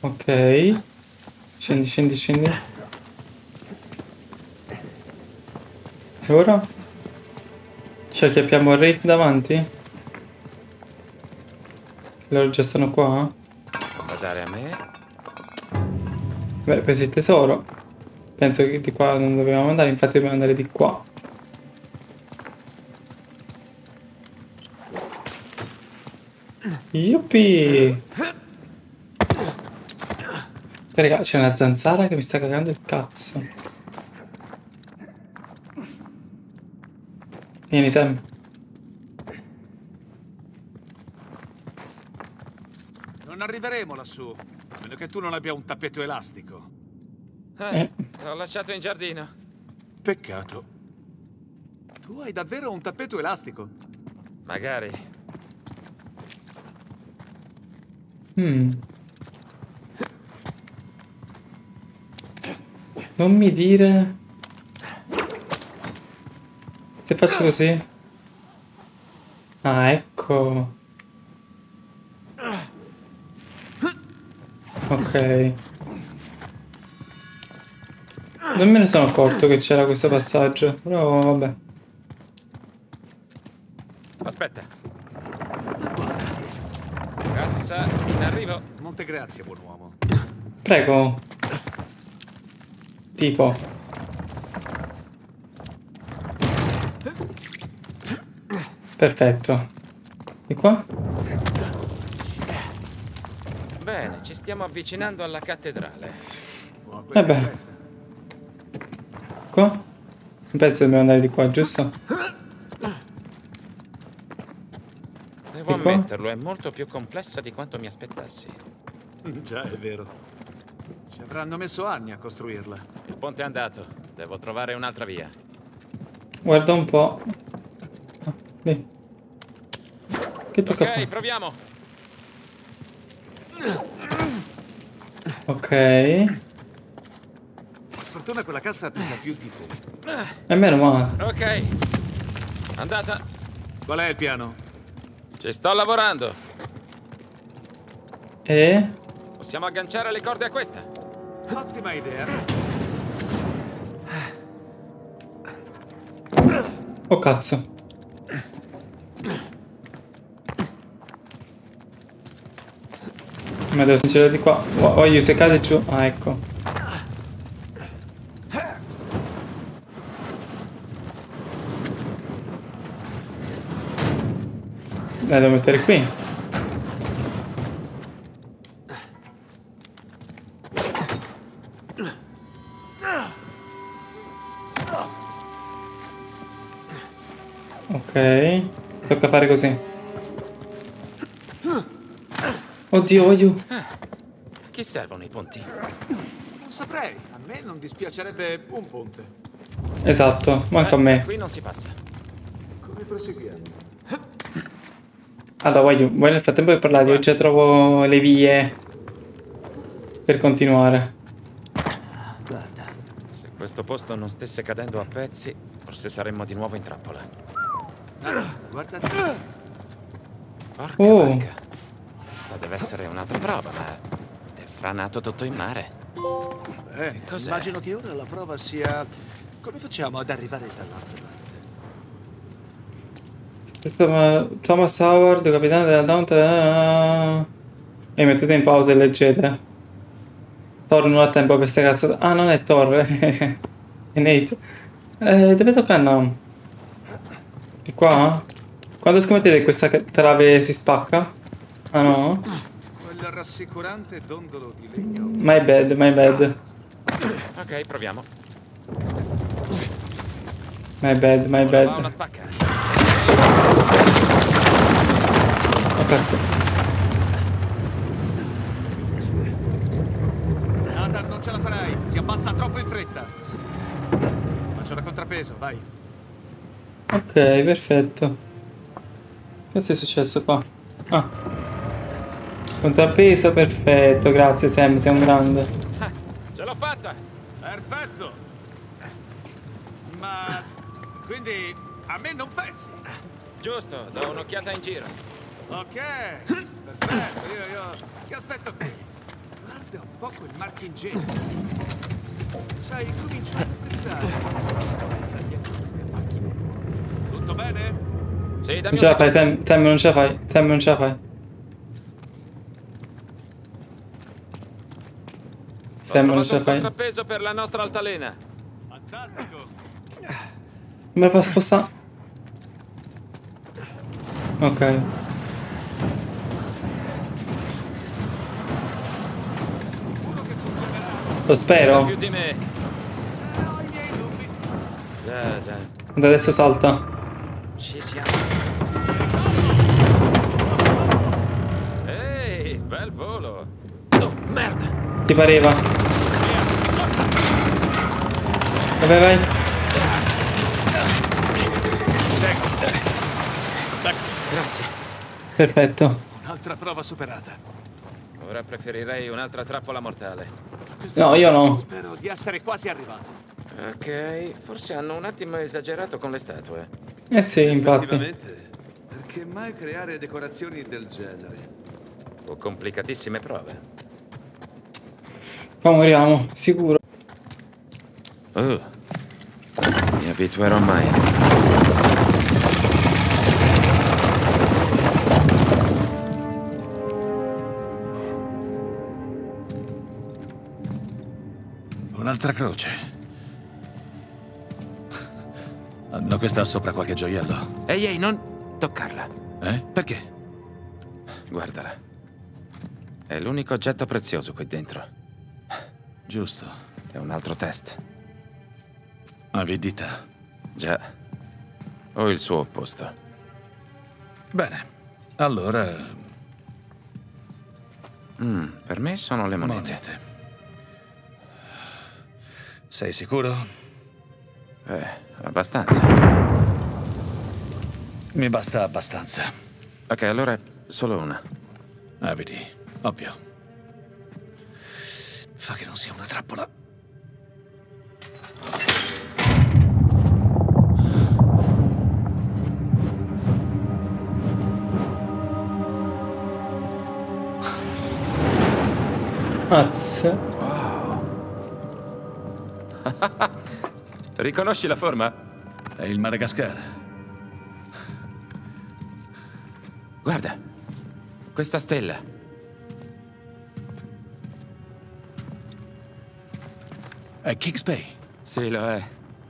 Ok. Scendi, scendi, scendi. E ora? Ci acchiappiamo il Wraith davanti? Loro già stanno qua? Da dare a me? Beh, preso il tesoro. Penso che di qua non dovevamo andare, infatti dobbiamo andare di qua. Yuppie! Raga, c'è una zanzara che mi sta cagando il cazzo. Vieni, Sam. Non arriveremo lassù, a meno che tu non abbia un tappeto elastico. L'ho lasciato in giardino. Peccato. Tu hai davvero un tappeto elastico? Magari. Non mi dire... Se faccio così... Ah, ecco. Ok. Non me ne sono accorto che c'era questo passaggio, però vabbè. Aspetta. Cassa in arrivo. Molte grazie, buon uomo. Prego. Tipo. Perfetto. Di qua? Bene, ci stiamo avvicinando alla cattedrale. Vabbè. Qua? Non penso dobbiamo andare di qua, giusto? Devo E qua? ammetterlo, è molto più complessa di quanto mi aspettassi. Già, è vero. Ci avranno messo anni a costruirla. Il ponte è andato. Devo trovare un'altra via. Guarda un po'. Ah, lì. Che tocca Ok, fare? proviamo. Ok. Per fortuna quella cassa pesa più di te. E meno male. Ok. Andata. Qual è il piano? Ci sto lavorando. E? Possiamo agganciare le corde a questa. Ottima idea. Oh cazzo. Ma devo sincero di qua. Voglio se cade giù. Ah, ecco. La devo mettere qui. Ok. Tocca fare così. Oddio, voglio. A chi servono i ponti? Non saprei. A me non dispiacerebbe un ponte. Esatto, manco a me. Qui non si passa. Come proseguiamo? Allora, voglio. Voi nel frattempo che parlate, io già trovo le vie per continuare. Se questo posto non stesse cadendo a pezzi, forse saremmo di nuovo in trappola. Guarda. Porca Oh. vacca. Questa deve essere un'altra prova, ma è franato tutto in mare. Cos'è? Immagino che ora la prova sia... Come facciamo ad arrivare dall'altra parte? Thomas Howard, capitano della Downton. E mettete in pausa e leggete. Thor non ha tempo per queste cazzate. Ah, non è Thor, è Nate. Dove tocca? No. Di qua? Quando scommettete che questa trave si spacca? Ah no? Quel rassicurante dondolo di legno. My bad, my bad. Ok, proviamo. My bad, my Ora va bad. una spacca. Oh cazzo. Nathan, non ce la farai. Si abbassa troppo in fretta. Faccio da contrappeso, vai. Ok, perfetto. Cosa è successo qua? Ah. Contrappeso, perfetto. Grazie Sam, sei un grande. Ce l'ho fatta! Perfetto. Ma... quindi a me non pensi? Giusto, do un'occhiata in giro. Ok. Perfetto, io... Ti aspetto qui. Guarda un po' quel marchingegno. Sai, comincio ad apprezzare. Queste macchine. Tutto bene? Sì, dammi Non un ce la fai, secondo. Sam, non ce la fai. Sam, non ce la fai. Sam, non ce la un fai. contrappeso per la nostra altalena. Fantastico. Me la fa spostare? Ok. Sicuro che funzionerà? Lo spero. Più di me. Ho i miei dubbi. Già, già. Da adesso salta. Ci siamo. Ehi, bel volo. Oh, merda. Ti pareva? Vai, vai. Grazie. Perfetto. Un'altra prova superata. Ora preferirei un'altra trappola mortale. No, io no. Spero di essere quasi arrivato. Ok, forse hanno un attimo esagerato con le statue. Eh sì, infatti. Effettivamente, perché mai creare decorazioni del genere? O complicatissime prove. Poi moriamo, sicuro. Mi abituerò mai. Un'altra croce. Almeno questa ha sopra qualche gioiello. Ehi, non toccarla. Perché? Guardala. È l'unico oggetto prezioso qui dentro. Giusto. È un altro test. Avidità. Già. O il suo opposto. Bene. Allora, Per me sono le monete. monete. Sei sicuro? Abbastanza. Mi basta abbastanza. Ok, allora solo una. Vedi, ovvio. Fa che non sia una trappola. Mazza. Riconosci la forma? È il Madagascar. Guarda. Questa stella. È Kings Bay. Sì, lo è.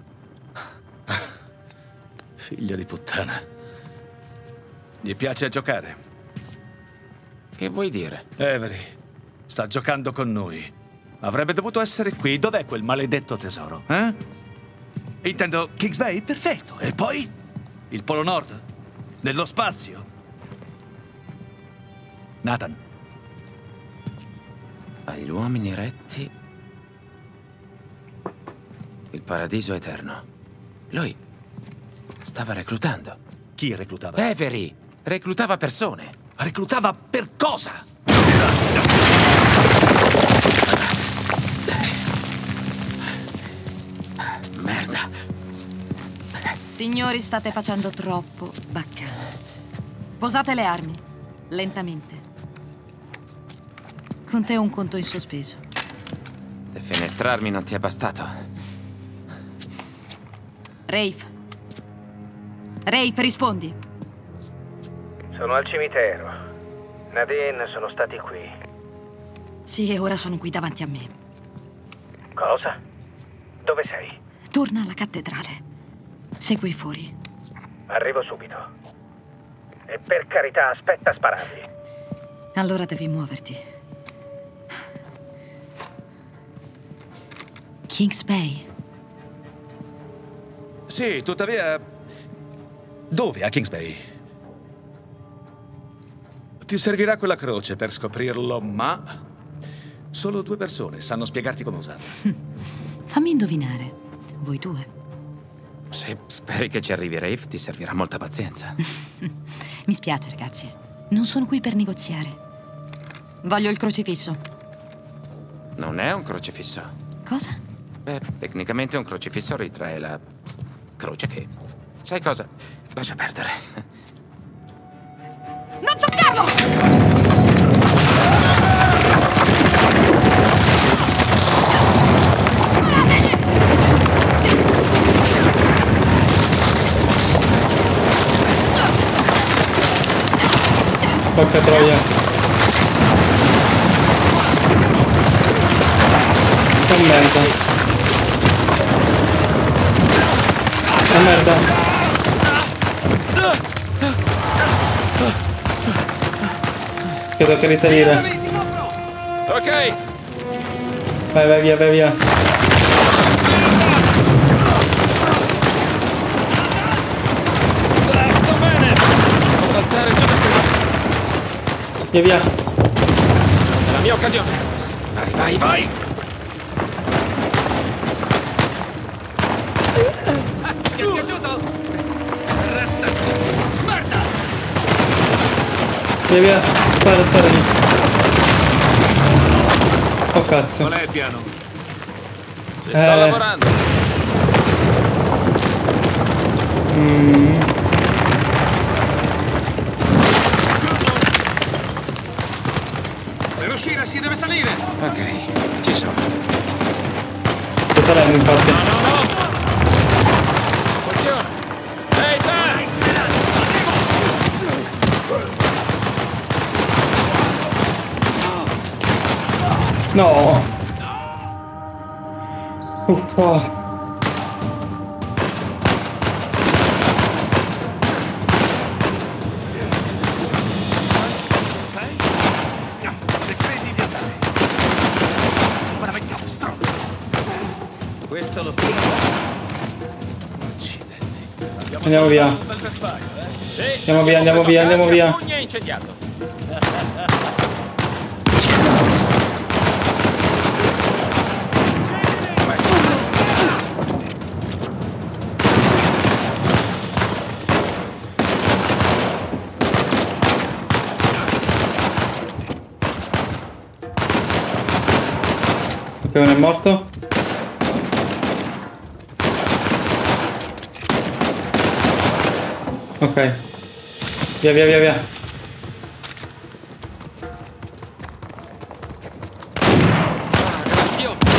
Figlio di puttana. Gli piace giocare. Che vuoi dire? Avery, sta giocando con noi. Avrebbe dovuto essere qui. Dov'è quel maledetto tesoro, eh? Intendo Kings Bay? Perfetto. E poi? Il Polo Nord? Nello spazio? Nathan. Agli uomini retti. Il paradiso eterno. Lui stava reclutando. Chi reclutava? Avery! Reclutava persone. Reclutava per cosa? Merda. Signori, state facendo troppo baccano. Posate le armi, lentamente. Con te un conto in sospeso. Defenestrarmi non ti è bastato. Rafe. Rafe, rispondi. Sono al cimitero. Nadine sono stati qui. Sì, e ora sono qui davanti a me. Cosa? Dove sei? Torna alla cattedrale. Segui fuori. Arrivo subito. E per carità, aspetta a sparargli. Allora devi muoverti. Kings Bay. Sì, tuttavia... Dove a Kings Bay? Ti servirà quella croce per scoprirlo, ma... Solo 2 persone sanno spiegarti come usarla. Fammi indovinare. Voi due. Se speri che ci arrivi Rafe, ti servirà molta pazienza. Mi spiace, ragazzi. Non sono qui per negoziare. Voglio il crocifisso. Non è un crocifisso. Cosa? Beh, tecnicamente un crocifisso ritrae la croce che... Sai cosa? Lascia perdere. Non toccarlo! Porca troia. Oh merda. Oh merda. Che tocca risalire. Ok, Vai, vai via, vai via. sto bene. Devo saltare giù da qui. Via, via. È la mia occasione. Vai, vai, vai. Ti è piaciuto? Resta. Merda! Via, via. Spara, spara lì. Oh cazzo. Qual è il piano? Ci sto lavorando. Per uscire si deve salire! Ok, ci sono. Sto salendo infatti. Funziona. Ehi, Sam! No. Uffa. Se credi di andare. Ora vediamo, stronzo. Questo lo tiro. Accidenti. Andiamo via. Un bel vespaio, eh? Sì, Andiamo via, andiamo via, andiamo via. Pugni è incendiato. Ok, uno è morto. Ok. Via, via, via, via. Grazioso.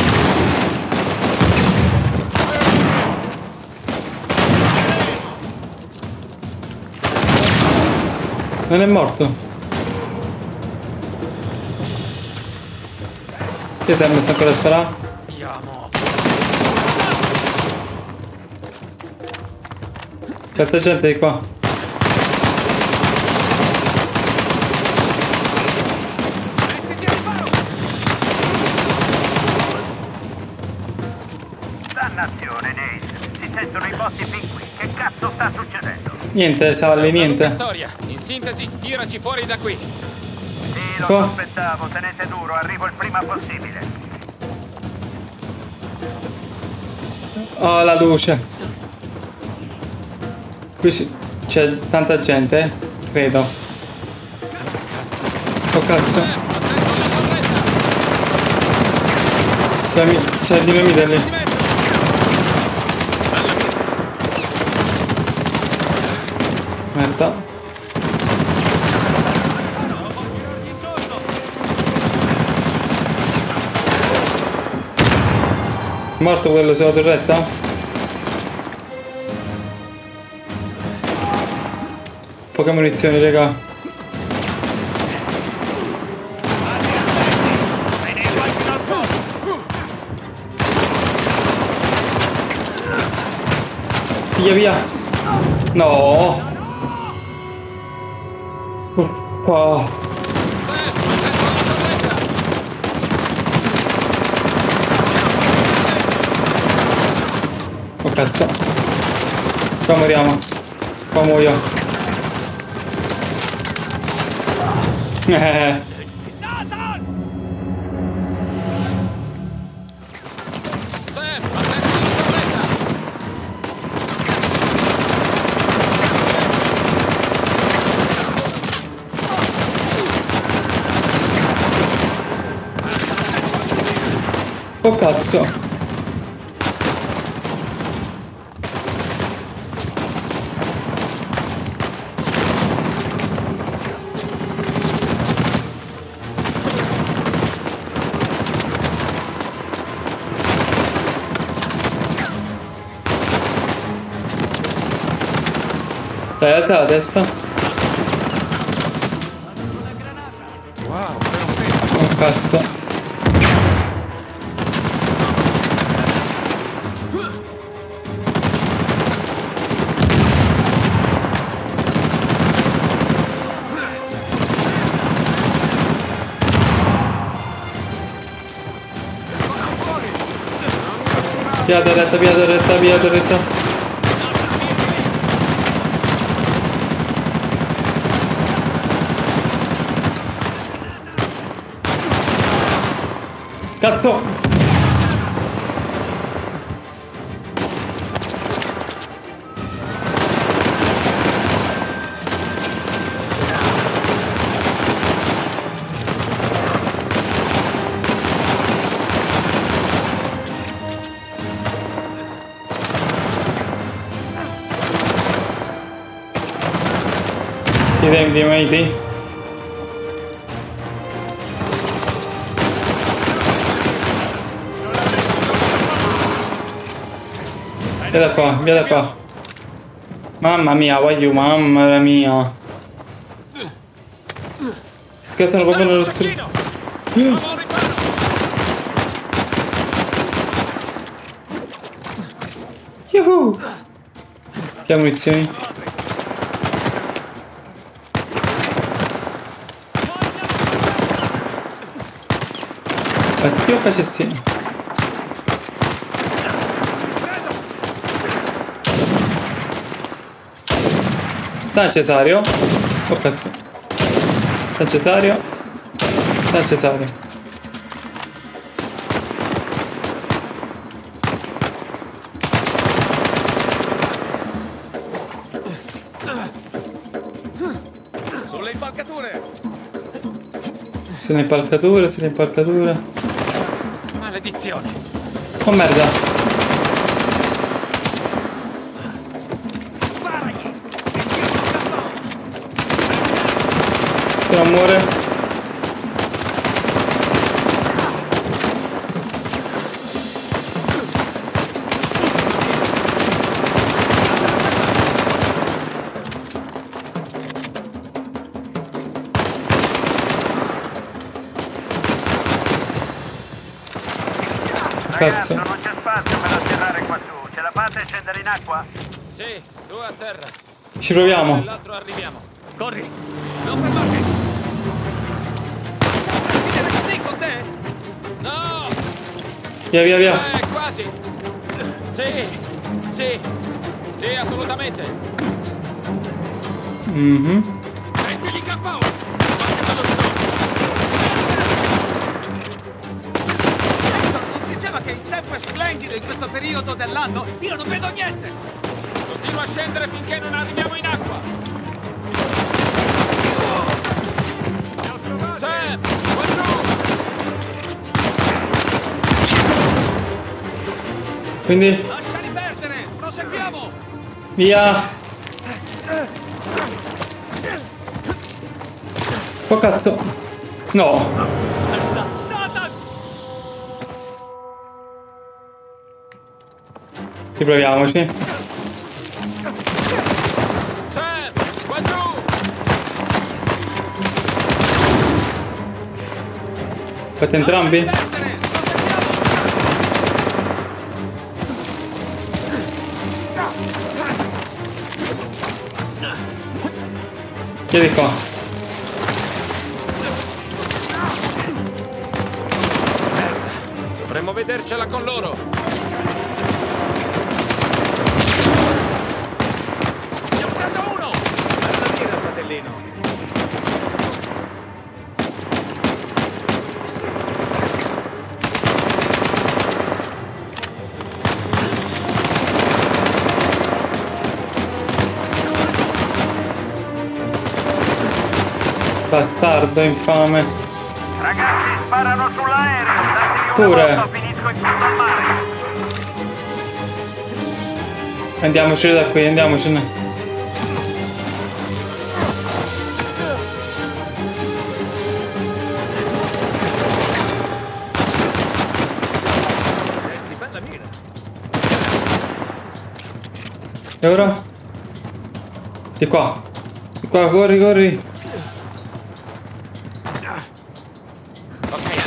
Non è morto. Che sembra sta ancora a sparare? Andiamo. Tanta gente di qua. Dannazione, Nate. Si sentono i botti fin qui. Che cazzo sta succedendo? Niente, Sally, Una lunga niente. storia. In sintesi, tiraci fuori da qui. Sì, lo Qua. sospettavo. Tenete duro, arrivo il prima possibile. Oh, la luce. Qui c'è tanta gente, credo. Oh cazzo. C'è il dinamite lì. Merda. Morto quello sulla torretta? Poche munizioni, raga. Via, via. No. Oh. Oh cazzo. Qua moriamo. Qua muoio. Oh cazzo. Dai, alza la testa. Cazzo. Via retta, via retta, via retta. Cazzo! Dimmi. Via da qua. Mamma mia, voglio, mamma mia. Scassano proprio nello striscio. Yuhu! Che munizioni? Io facessi. San Cesario. Oh cazzo. San Cesario. San Cesario. Sulle impalcature. Sulle impalcature. Maledizione. Oh merda. Se non muore. Ragazzo, non c'è spazio per atterrare qua su. Ce la fate a scendere in acqua? Sì, tu a terra. Ci proviamo. Nell'altro arriviamo. Corri! Non fermarti! Viene così con te? No! Via. Quasi! Sì, assolutamente! Mettili KO! Fate dallo stop! Non diceva che il tempo è splendido in questo periodo dell'anno? Io non vedo niente! Continua a scendere finché non arriviamo in acqua! Sam! Qua giù! Quindi. Lasciali perdere! Proseguiamo! Via. Oh cazzo. No. Riproviamoci. Sam! Qua giù! Fate entrambi? Perdere! Vieni qua. Dovremmo vedercela con loro! Ne ho preso uno! Bella mira, fratellino! Bastardo infame. Ragazzi, sparano sull'aereo. Datevi Pure. una volta, finisco in fondo al mare. Andiamocene da qui, andiamocene. Bella mira! E ora? Di qua. Di qua, corri. Ok,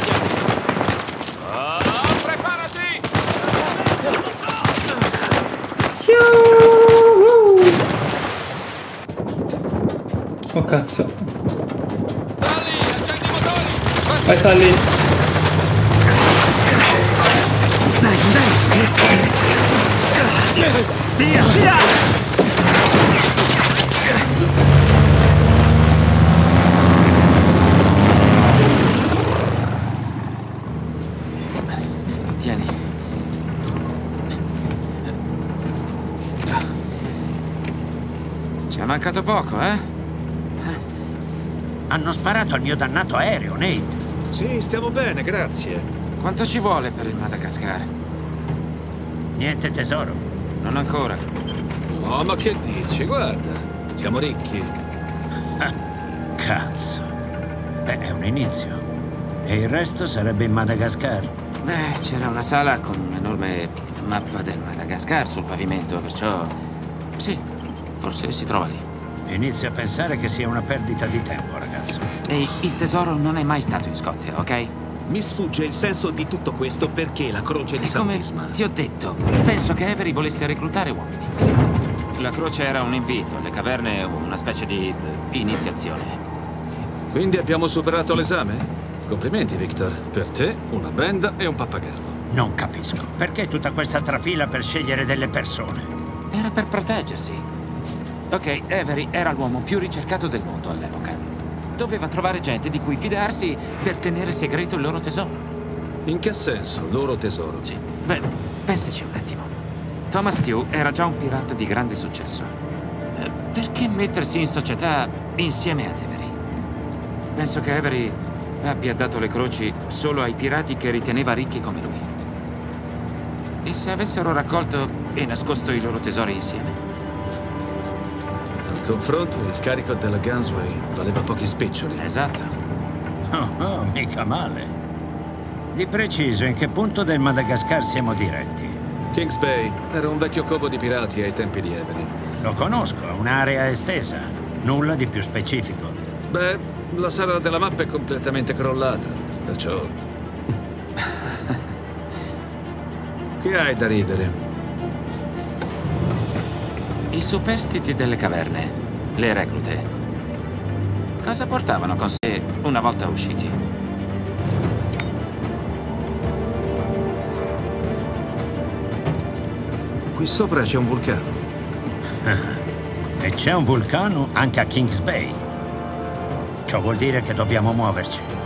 Oh cazzo. Dali, accendi i motori! Vai, sta lì. Via, via! Tieni. Ci è mancato poco, eh? Hanno sparato al mio dannato aereo, Nate. Sì, stiamo bene, grazie. Quanto ci vuole per il Madagascar? Niente tesoro. Non ancora. Oh, ma che dici? Guarda, siamo ricchi. Cazzo. Beh, è un inizio. E il resto sarebbe in Madagascar. Beh, c'era una sala con un'enorme mappa del Madagascar sul pavimento, perciò... Sì, forse si trova lì. Inizio a pensare che sia una perdita di tempo, ragazzo. E il tesoro non è mai stato in Scozia, ok? Mi sfugge il senso di tutto questo perché la croce di E San come Isma. ti ho detto, penso che Avery volesse reclutare uomini. La croce era un invito, le caverne una specie di iniziazione. Quindi abbiamo superato l'esame? Complimenti, Victor. Per te, una benda e un pappagallo. Non capisco. Perché tutta questa trafila per scegliere delle persone? Era per proteggersi. Ok, Avery era l'uomo più ricercato del mondo all'epoca. Doveva trovare gente di cui fidarsi per tenere segreto il loro tesoro. In che senso, loro tesoro? Sì. Beh, pensaci un attimo. Thomas Tew era già un pirata di grande successo. Perché mettersi in società insieme ad Avery? Penso che Avery abbia dato le croci solo ai pirati che riteneva ricchi come lui. E se avessero raccolto e nascosto i loro tesori insieme? Al confronto, il carico della Gunsway valeva pochi spiccioli. Esatto. Oh, mica male. Di preciso, in che punto del Madagascar siamo diretti? Kings Bay era un vecchio covo di pirati ai tempi di Avery. Lo conosco, è un'area estesa. Nulla di più specifico. Beh, la sala della mappa è completamente crollata, perciò... Che hai da ridere? I superstiti delle caverne, le reclute. Cosa portavano con sé una volta usciti? Qui sopra c'è un vulcano. E c'è un vulcano anche a Kings Bay. Ciò vuol dire che dobbiamo muoverci.